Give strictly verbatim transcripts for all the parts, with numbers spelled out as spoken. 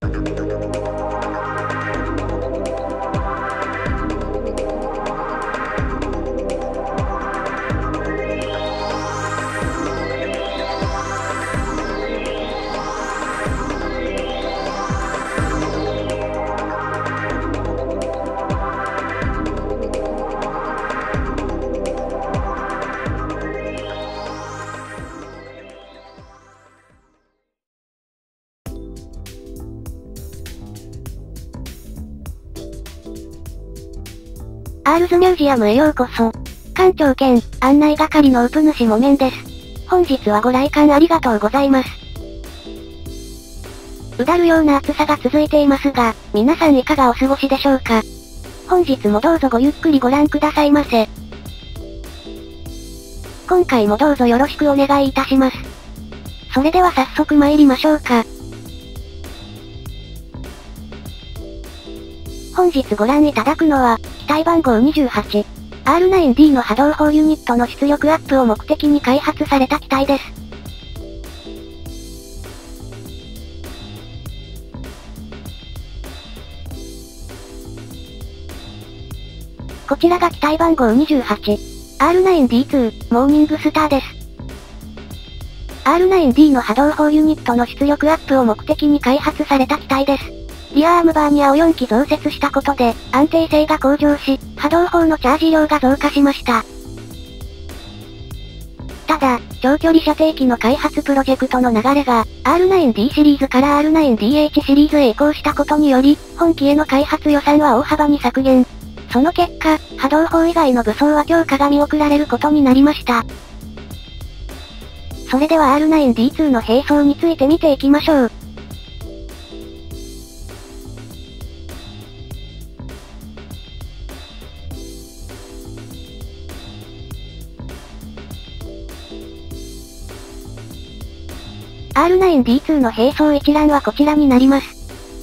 アールズミュージアムへようこそ。館長兼案内係のウプ主もめんです。本日はご来館ありがとうございます。うだるような暑さが続いていますが、皆さんいかがお過ごしでしょうか。本日もどうぞごゆっくりご覧くださいませ。今回もどうぞよろしくお願いいたします。それでは早速参りましょうか。本日ご覧いただくのは、機体番号にじゅうはち、アールナインディー の波動砲ユニットの出力アップを目的に開発された機体です。こちらが機体番号にじゅうはち、アールナインディーツー、モーニングスターです。アールナインディー の波動砲ユニットの出力アップを目的に開発された機体です。リアアームバーに青よん機増設したことで、安定性が向上し、波動砲のチャージ量が増加しました。ただ、長距離射程機の開発プロジェクトの流れが、アールナインディー シリーズから アールナインディーエイチ シリーズへ移行したことにより、本機への開発予算は大幅に削減。その結果、波動砲以外の武装は強化が見送られることになりました。それでは アールナインディーツー の並走について見ていきましょう。アールナインディーツー の並走一覧はこちらになります。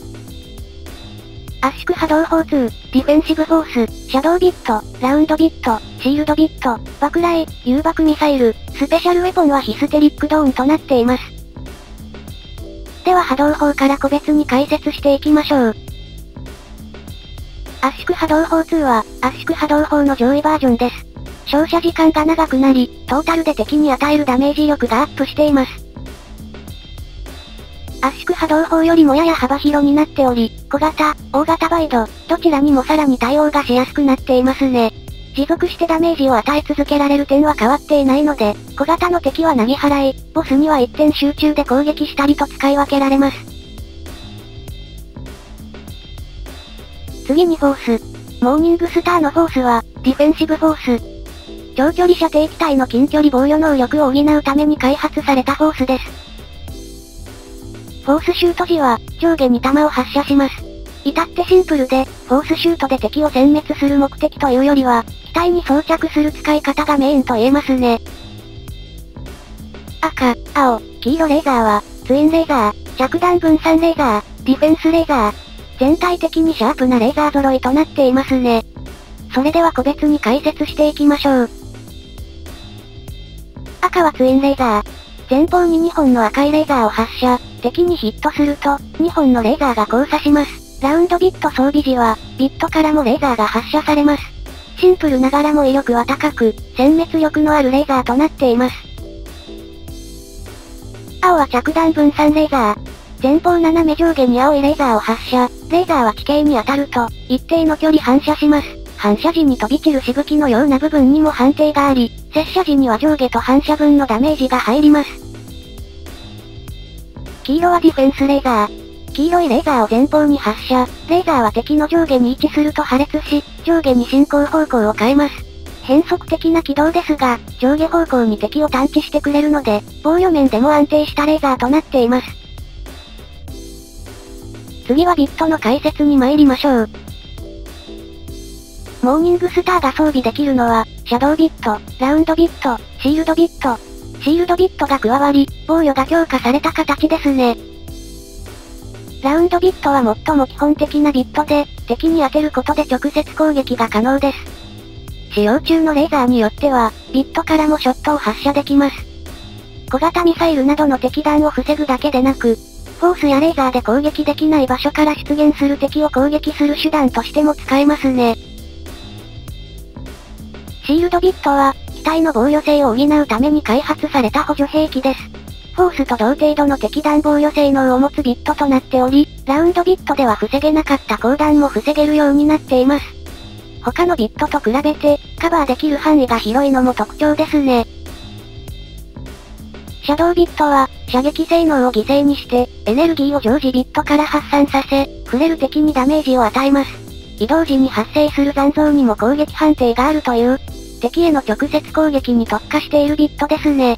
圧縮波動砲ツー、ディフェンシブフォース、シャドウビット、ラウンドビット、シールドビット、爆雷、誘爆ミサイル、スペシャルウェポンはヒステリックドーンとなっています。では波動砲から個別に解説していきましょう。圧縮波動砲ツーは、圧縮波動砲の上位バージョンです。照射時間が長くなり、トータルで敵に与えるダメージ力がアップしています。圧縮波動砲よりもやや幅広になっており、小型、大型バイド、どちらにもさらに対応がしやすくなっていますね。持続してダメージを与え続けられる点は変わっていないので、小型の敵は投げ払い、ボスには一点集中で攻撃したりと使い分けられます。次にフォース。モーニングスターのフォースは、ディフェンシブフォース。長距離射程機体の近距離防御能力を補うために開発されたフォースです。フォースシュート時は、上下に弾を発射します。至ってシンプルで、フォースシュートで敵を殲滅する目的というよりは、機体に装着する使い方がメインと言えますね。赤、青、黄色レーザーは、ツインレーザー、着弾分散レーザー、ディフェンスレーザー。全体的にシャープなレーザー揃いとなっていますね。それでは個別に解説していきましょう。赤はツインレーザー。前方ににほんの赤いレーザーを発射。敵にヒットすると、にほんのレーザーが交差します。ラウンドビット装備時は、ビットからもレーザーが発射されます。シンプルながらも威力は高く、殲滅力のあるレーザーとなっています。青は着弾分散レーザー。前方斜め上下に青いレーザーを発射。レーザーは地形に当たると、一定の距離反射します。反射時に飛び散るしぶきのような部分にも判定があり、接射時には上下と反射分のダメージが入ります。黄色はディフェンスレーザー。黄色いレーザーを前方に発射。レーザーは敵の上下に位置すると破裂し、上下に進行方向を変えます。変則的な軌道ですが、上下方向に敵を探知してくれるので、防御面でも安定したレーザーとなっています。次はビットの解説に参りましょう。モーニングスターが装備できるのは、シャドウビット、ラウンドビット、シールドビット。シールドビットが加わり、防御が強化された形ですね。ラウンドビットは最も基本的なビットで、敵に当てることで直接攻撃が可能です。使用中のレーザーによっては、ビットからもショットを発射できます。小型ミサイルなどの敵弾を防ぐだけでなく、 フォースやレーザーで攻撃できない場所から出現する敵を攻撃する手段としても使えますね。シールドビットは、機体の防御性を補うために開発された補助兵器です。フォースと同程度の敵弾防御性能を持つビットとなっており、ラウンドビットでは防げなかった鋼弾も防げるようになっています。他のビットと比べて、カバーできる範囲が広いのも特徴ですね。シャドウビットは、射撃性能を犠牲にして、エネルギーを常時ビットから発散させ、触れる敵にダメージを与えます。移動時に発生する残像にも攻撃判定があるという、敵への直接攻撃に特化しているビットですね。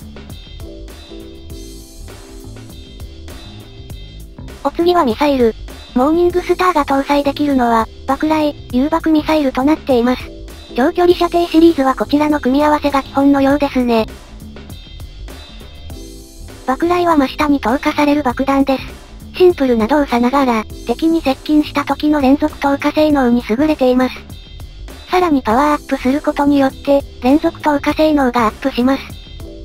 お次はミサイル。モーニングスターが搭載できるのは、爆雷、誘爆ミサイルとなっています。長距離射程シリーズはこちらの組み合わせが基本のようですね。爆雷は真下に投下される爆弾です。シンプルな動作ながら、敵に接近した時の連続投下性能に優れています。さらにパワーアップすることによって、連続投下性能がアップします。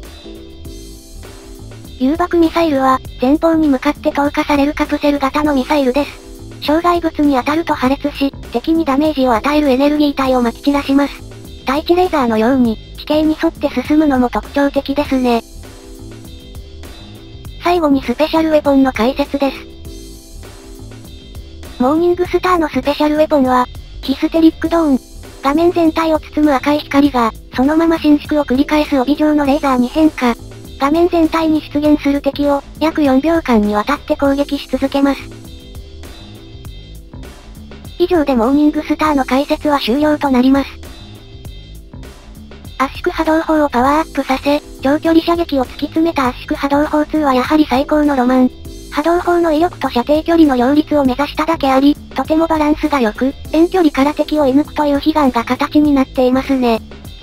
誘爆ミサイルは、前方に向かって投下されるカプセル型のミサイルです。障害物に当たると破裂し、敵にダメージを与えるエネルギー体を撒き散らします。対地レーザーのように、地形に沿って進むのも特徴的ですね。最後にスペシャルウェポンの解説です。モーニングスターのスペシャルウェポンは、ヒステリックドーン。画面全体を包む赤い光が、そのまま伸縮を繰り返す帯状のレーザーに変化。画面全体に出現する敵を、約よんびょうかんにわたって攻撃し続けます。以上でモーニングスターの解説は終了となります。圧縮波動砲をパワーアップさせ、長距離射撃を突き詰めた圧縮波動砲ツーはやはり最高のロマン。波動砲の威力と射程距離の両立を目指しただけあり、とてもバランスが良く、遠距離から敵を射抜くという悲願が形になっていますね。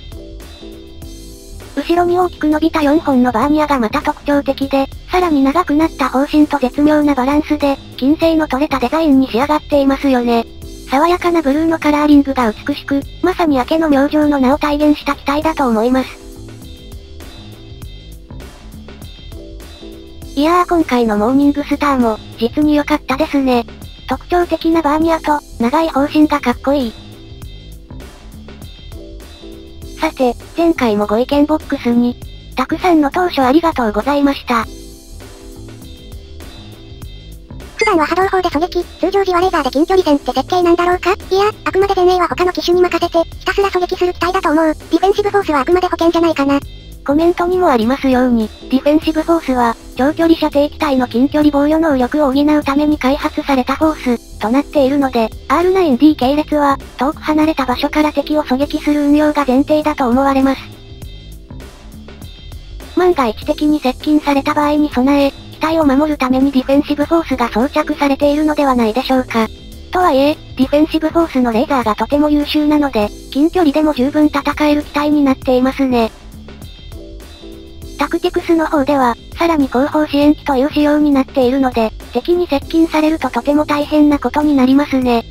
後ろに大きく伸びたよんほんのバーニアがまた特徴的で、さらに長くなった砲身と絶妙なバランスで、均整の取れたデザインに仕上がっていますよね。爽やかなブルーのカラーリングが美しく、まさに明けの明星の名を体現した機体だと思います。いやー今回のモーニングスターも、実に良かったですね。特徴的なバーニアと、長い砲身がかっこいい。さて、前回もご意見ボックスに、たくさんの投書ありがとうございました。 普段は波動砲で狙撃、通常時はレーザーで近距離戦って設計なんだろうか？いや、あくまで前衛は他の機種に任せて、ひたすら狙撃する機体だと思う。ディフェンシブフォースはあくまで保険じゃないかな。 コメントにもありますように、ディフェンシブフォースは、長距離射程機体の近距離防御能力を補うために開発されたフォース、となっているので、アールナインディー 系列は、遠く離れた場所から敵を狙撃する運用が前提だと思われます。万が一敵に接近された場合に備え、機体を守るためにディフェンシブフォースが装着されているのではないでしょうか。とはいえ、ディフェンシブフォースのレーザーがとても優秀なので、近距離でも十分戦える機体になっていますね。タクティクスの方では、さらに後方支援機という仕様になっているので、敵に接近されるととても大変なことになりますね。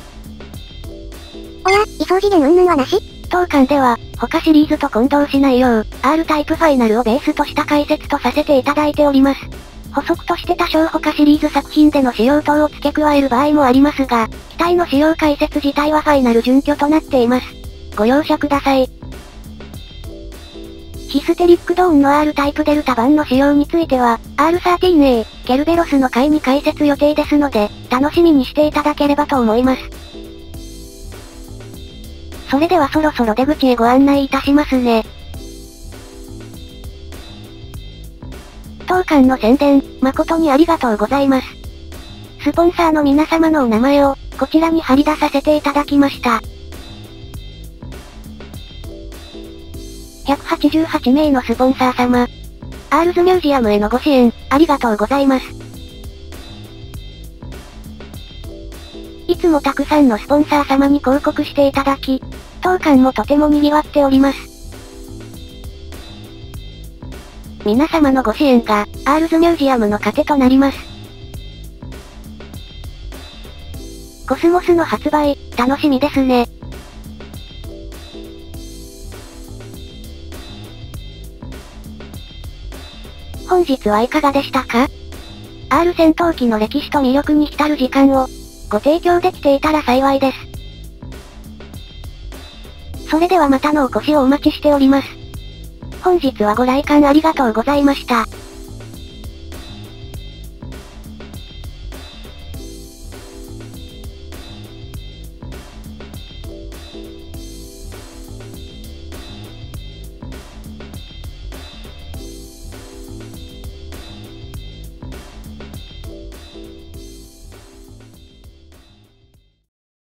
おや、位相次元云々はなし？ 当館では、他シリーズと混同しないよう、R タイプファイナルをベースとした解説とさせていただいております。補足として多少他シリーズ作品での使用等を付け加える場合もありますが、機体の使用解説自体はファイナル準拠となっています。ご容赦ください。ヒステリックドーンの R タイプデルタ版の使用については、アールサーティーンエー、ケルベロスの回に解説予定ですので、楽しみにしていただければと思います。それではそろそろ出口へご案内いたしますね。当館の宣伝、誠にありがとうございます。スポンサーの皆様のお名前を、こちらに貼り出させていただきました。ひゃくはちじゅうはちめいのスポンサー様。アールズミュージアムへのご支援、ありがとうございます。いつもたくさんのスポンサー様に広告していただき、当館もとても賑わっております。皆様のご支援が、アールズミュージアムの糧となります。コスモスの発売、楽しみですね。本日はいかがでしたか？ アール 戦闘機の歴史と魅力に浸る時間を、ご提供できていたら幸いです。それではまたのお越しをお待ちしております。本日はご来館ありがとうございました。